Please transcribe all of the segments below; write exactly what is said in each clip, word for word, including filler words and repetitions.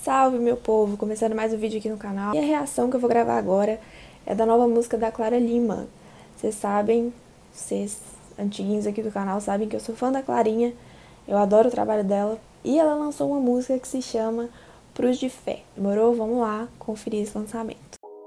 Salve, meu povo! Começando mais um vídeo aqui no canal. E a reação que eu vou gravar agora é da nova música da Clara Lima. Vocês sabem, vocês antiguinhos aqui do canal sabem que eu sou fã da Clarinha. Eu adoro o trabalho dela. E ela lançou uma música que se chama Pros de Fé. Demorou? Vamos lá conferir esse lançamento.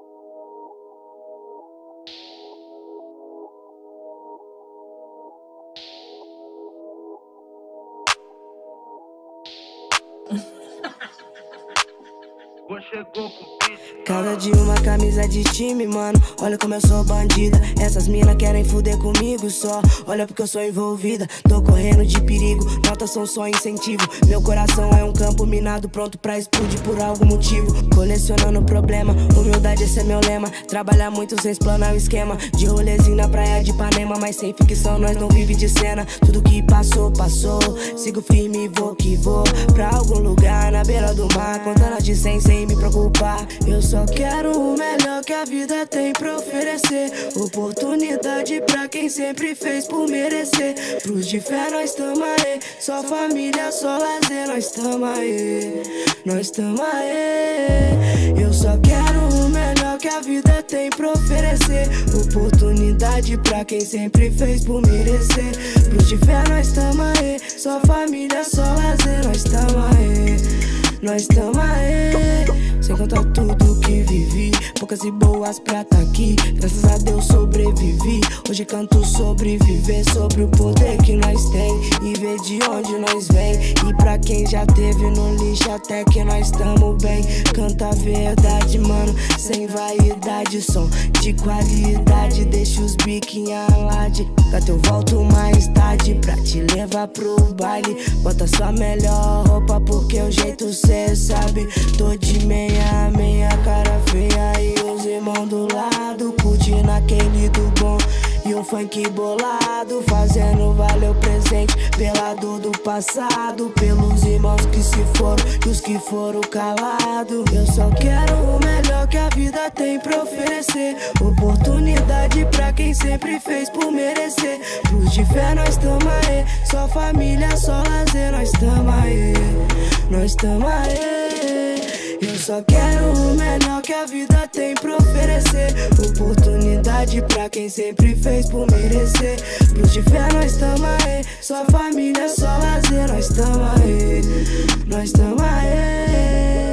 Cada dia uma camisa de time, mano. Olha como eu sou bandida. Essas minas querem fuder comigo só. Olha porque eu sou envolvida. Tô correndo de perigo. Notas são só incentivo. Meu coração é um campo minado, pronto pra explodir por algum motivo. Colecionando problema. Humildade, esse é meu lema. Trabalhar muito sem explanar o esquema. De rolezinho na praia de Ipanema. Mas sem ficção, nós não vive de cena. Tudo que passou, passou. Sigo firme e vou que vou pra algum lugar na beira do mar. Contando de cem sem me preocupar. Eu só quero o melhor que a vida tem pra oferecer. Oportunidade pra quem sempre fez por merecer. Pros de fé nós tamo aí. Só família, só lazer, nós tamo aí. Nós tamo aí. Eu só quero o melhor que a vida tem pra oferecer. Oportunidade pra quem sempre fez por merecer. Pros de fé nós tamo aí. Só família, só lazer, nós tamo aí. Nós tamo aí. Sem contar tudo que vivi, poucas e boas pra tá aqui. Graças a Deus sobrevivi. Hoje canto sobre viver, sobre o poder que nós tem e ver de onde nós vem. E pra quem já teve no lixo até que nós tamo bem. Canta a verdade, mano, sem vaidade. Som de qualidade, deixa os biquinhos alarde. Gato, eu volto mais tarde pra te levar pro baile. Bota sua melhor roupa porque o jeito cê sabe. Tô de meia Meia, meia cara feia e os irmãos do lado curtindo aquele do bom e um funk bolado, fazendo valer o presente pela dor do passado, pelos irmãos que se foram e os que foram calados. Eu só quero o melhor que a vida tem pra oferecer. Oportunidade pra quem sempre fez por merecer. Pros de fé nós tamo aí. Só família, só lazer, nós tamo aí. Nós tamo aí. Eu só quero o melhor que a vida tem pra oferecer. Oportunidade pra quem sempre fez por merecer. Pros de fé nós tamo aí. Só família, só lazer, nós tamo aí. Nós tamo aí.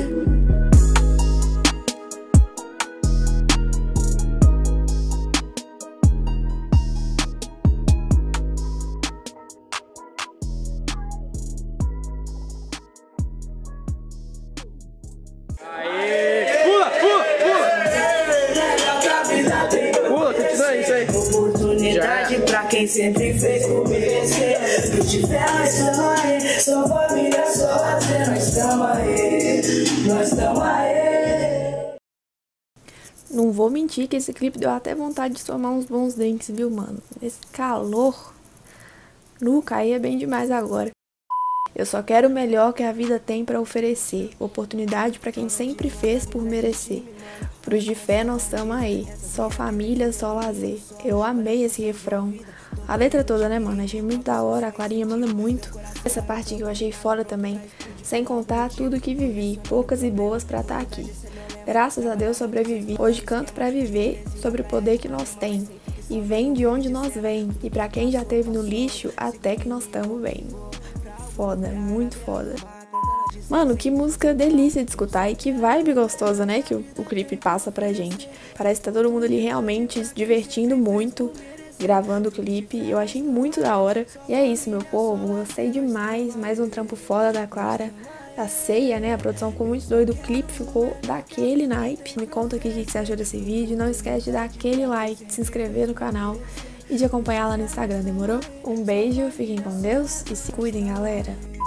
Oportunidade pra quem sempre fez por merecer. Pros de fé nós tamo aí. Só família, só lazer, nós tamo aí. Nós tamo aí. Não vou mentir que esse clipe deu até vontade de tomar uns bons drinks, viu, mano? Esse calor nu caía bem demais agora. Eu só quero o melhor que a vida tem pra oferecer. Oportunidade pra quem sempre fez por merecer. Pros de fé nós tamo aí. Só família, só lazer. Eu amei esse refrão. A letra toda, né, mano? Achei muito da hora. A Clarinha manda muito. Essa parte que eu achei foda também. Sem contar tudo que vivi. Poucas e boas pra tá aqui. Graças a Deus sobrevivi. Hoje canto pra viver sobre o poder que nós tem. E vem de onde nós vem. E pra quem já teve no lixo, até que nós tamo bem. Foda, muito foda. Mano, que música delícia de escutar e que vibe gostosa, né, que o, o clipe passa pra gente. Parece que tá todo mundo ali realmente se divertindo muito, gravando o clipe. Eu achei muito da hora. E é isso, meu povo, gostei demais. Mais um trampo foda da Clara. A ceia, né, a produção ficou muito doida, o clipe ficou daquele naipe. Me conta aqui o que você achou desse vídeo. Não esquece de dar aquele like, de se inscrever no canal e de acompanhar lá no Instagram, demorou? Um beijo, fiquem com Deus e se cuidem, galera!